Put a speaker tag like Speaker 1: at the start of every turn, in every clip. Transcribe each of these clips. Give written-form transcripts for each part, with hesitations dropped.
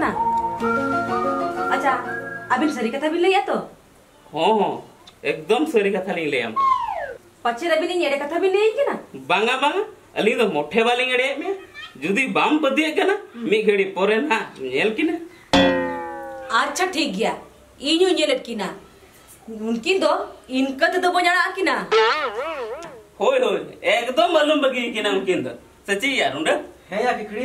Speaker 1: कना अच्छा अबिन सरी कथा बिन लैया तो
Speaker 2: हो एकदम सरी कथा लिंग लेम
Speaker 1: पछे रबिन एड़े कथा बिन लैया कि ना
Speaker 2: बांगा बांगा अली तो मोठे वाली एड़े में जुदी बाम पदिए कना मी घड़ी पोरे ना नेल किना
Speaker 1: अच्छा ठीक गया इन्यू नेलट किना उनकिन दो इनका तो बजाना किना
Speaker 2: होय होय एकदम मालूम बगी किना उनकिन दो सच्ची यार उंडा
Speaker 3: है या किकड़ी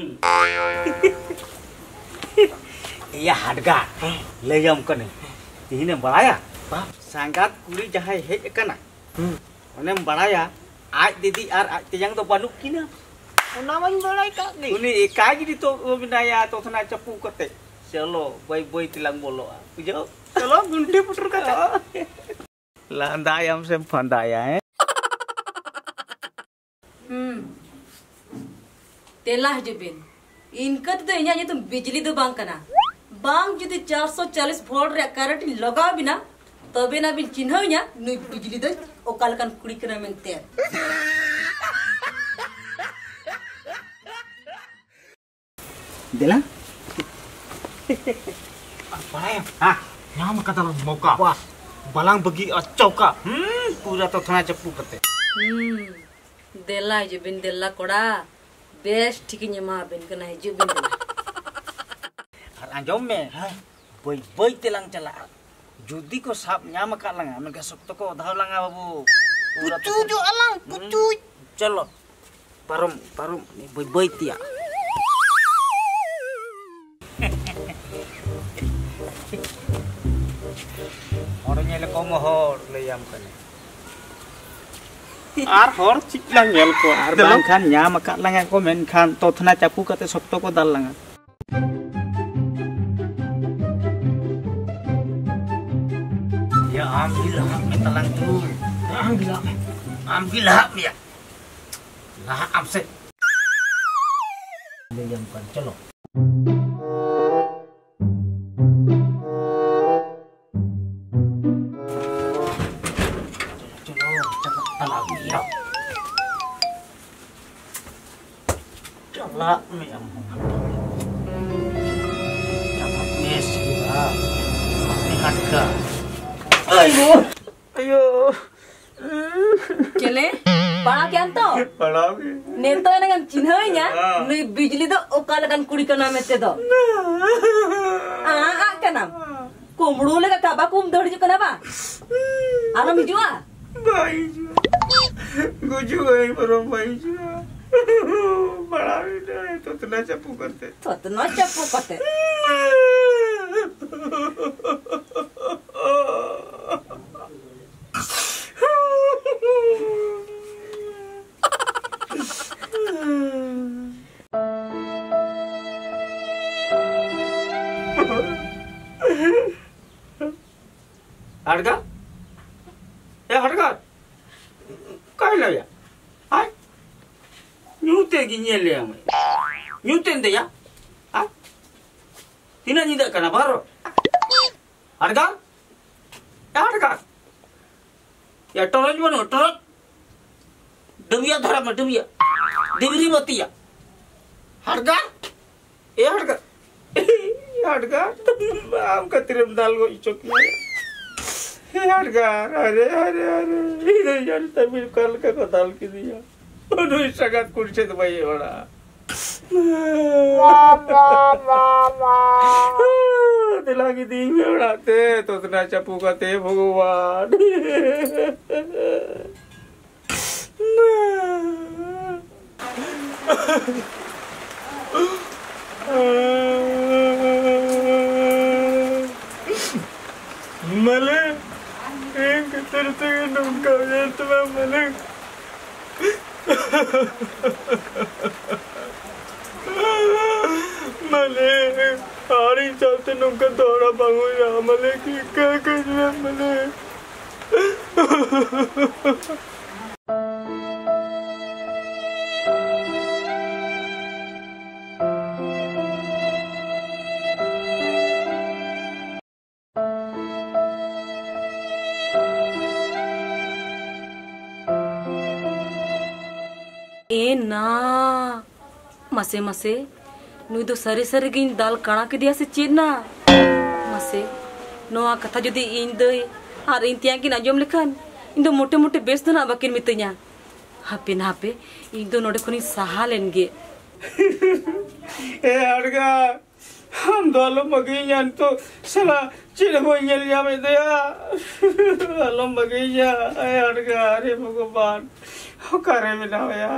Speaker 3: या हडगा लेयम कने इने बड़ाया बाप सांगात कुड़ी जहां हेज कना ओने बड़ाया आज दीदी और आज तेजंग तो बानुक किना ओना मन बड़ाई का नहीं उनी एकाई दी तो बिनाया तो थना चप्पू कते चलो बई बई तिलंग बोलो बुझो चलो गुंडी पुटर का लांदायम से फंदाया है
Speaker 1: तेला हजबिन इनका तो इन्या ये तुम बिजली दो बांग कना बांग जुदी 440 वोल्ट रे करंट लगाव बिना तबे ना बिन चिन्ह न्या नुई बिजली दो ओकाल कन कुड़ी कना मेनते
Speaker 3: देला बड़ाया हां नाम कता मौका वाह बलांग बगी चौका पूरा तो थना चप्पू करते
Speaker 1: देला हजबिन देला कोड़ा बेस्ट ठीक मा बिन कना हजबिन
Speaker 3: और अंजोम में बई बई तेलांग चला जुदी को साप न्याम का लंगा मैं का सब तो को धाव लंगा बाबू पुचू जो अलंग पुचू चलो परम परम बई बई तिया और नेले को मोहर लेयम कने आर हर चिकलां नेल को आर बांग खान न्याम का लंगा को मेन खान तो थना चापू कते सब तो को दाल लंगा ya ambil hak metalang tu ambil hak dia lah absen diam kan chalo chalo cepat talang dia chala mi am cepat yes ya lihat ke ayo ayo
Speaker 1: केले बड़ा क्या तो
Speaker 3: बड़ा भी
Speaker 1: ने तो ना गन चिन्ह न्या नुई बिजली दो ओकाल कन कुड़ी कना मेते दो आ कना कुमड़ू ले का कुम दौड़ जो कना बा आरो मिजुआ
Speaker 3: भाई गुजू गई परम भाई बड़ा भी नहीं तो तना चप्पू करते हड़का ए हड़का काय लया हाय न्यूते गिन्यले हम न्यूते दया हाय तिना निदा कना बारो हड़का या हड़का या टोरज बनो टोरज डबिया धरा में डबिया डिबरी मतिया हड़का ए हड़का हड़का आम का तिरम दाल को चोकिया हड़का अरे अरे अरे इधर यार तमिल कल का दाल की दिया उन्होंने सगात कुर्सी तो भाई बड़ा दिला की दी में उड़ाते तो इतना चप्पू का ते भगवान मले एक तरते नौका तो मले मले आरी चलते नौका दौड़ा पाऊँ या मले की क्या कर मले
Speaker 1: ए ना मसे मसे नुई दो सरी सरी गिन दाल काना के दिया से चेना मसे नोआ कथा जुदी इन दई आर इन तिया किन आजम लेखान इन दो मोटे मोटे बेस दो ना बाकिन मितnya हापे ना हापे इन दो नोडे खुनी सहा लेनगे
Speaker 3: ए हड़गा हम दोलो बगिया तो सला चिरबो nyel में दया अलम बगिया ए हड़गा अरे भगवान करे मिला या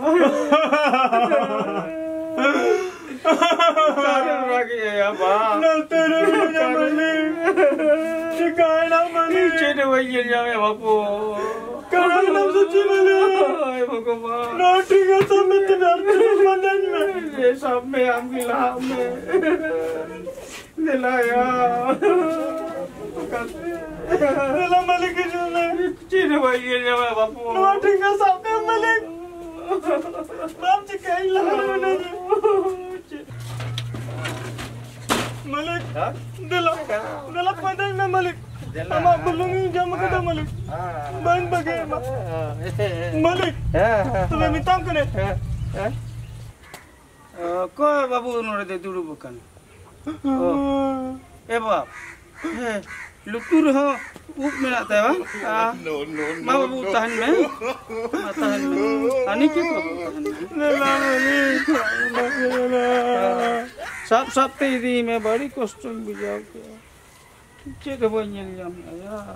Speaker 3: करे रागी या बा ना तेरे मने चिकाना मने चिरबो nyel में बापू काना नाम सच्ची मने ए भगवान ना ठीक है सब में तेरे मने ये सब में हम गिला में दिलाया दिला मलिक जो ने चिर भाई ये बापू ना ठीक है सब में मलिक नाम चिकाई ला ने मलिक दिला दिला पदन में मलिक हम बुलूंगी जम के दो मलिक बन बगे मलिक तुम्हें मिताम कने को बाबू नोड़े दे दुड़ू बकन ए बाप लुतुर हो ऊप में आता है नो बाबू ताहन में आनी के सब सब ते दी में बड़ी कष्ट बुझाओ के चेक बनियल जाम यार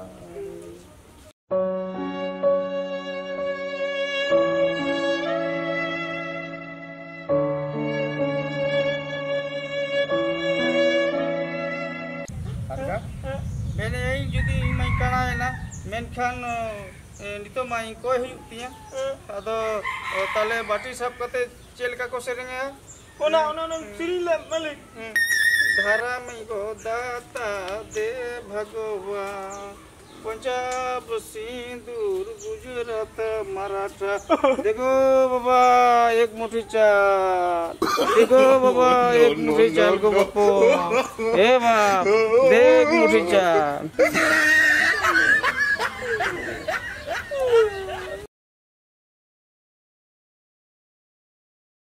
Speaker 3: मैंने जुदी मैं कना है ना मेनखान नितो माई को हिया अदो ताले बाटी सब कते चेलका को सेरेंगे ओना सिरी ले मलिक धारा में को दाता दे भगवान पंजाब सिंदूर गुजरात मराठा देखो बाबा एक मुट्ठी चाल देखो बाबा एक मुट्ठी चाल को बापू ए बाप देख मुट्ठी चाल